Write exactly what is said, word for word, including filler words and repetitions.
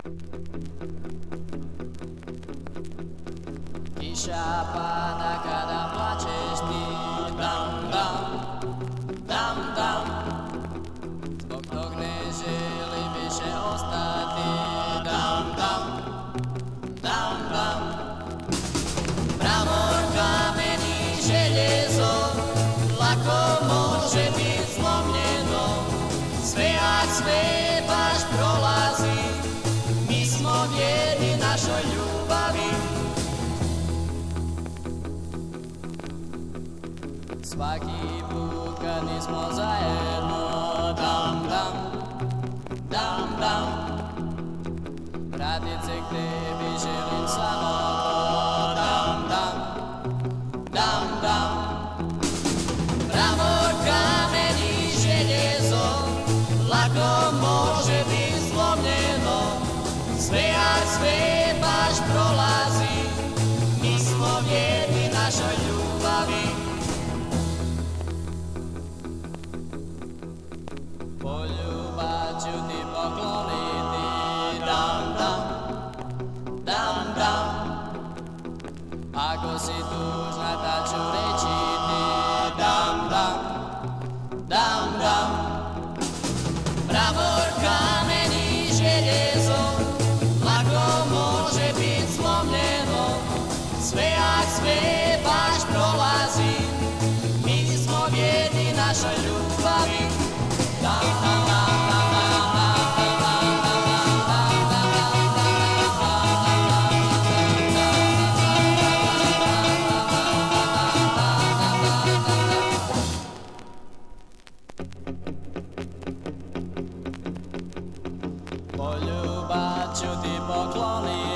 Kiša pána, kada plačeš ty, dam, dam, dam, dam. Zbog tog ne želim više ostati, dam, dam, dam, dam. Mramor, kamen i željezo, lako može bit slomljeno. Sve, a sve baš prolazi, mi smo vjerni našoj ljubavi. Svaki put kad nismo zajedno, dam, dam, dam, dam. Vratit se k tebi želim samo to, dam, dam, dam, dam. Mramor, kamen i željezo, lako može bit slomljeno. Sve, a sve baš prolazi, mi smo vjerni našoj ljubavi. Poljubav ću ti pokloniti, dam, dam, dam, dam. Ako si tužna, tad ću reći ti, dam, dam, dam, dam. Mramor, kamen i željezo, lako može bit slomljeno. Sve, a sve baš prolazi, mi smo vjerni našoj ljubavi. Poljubav ću ti pokloniti.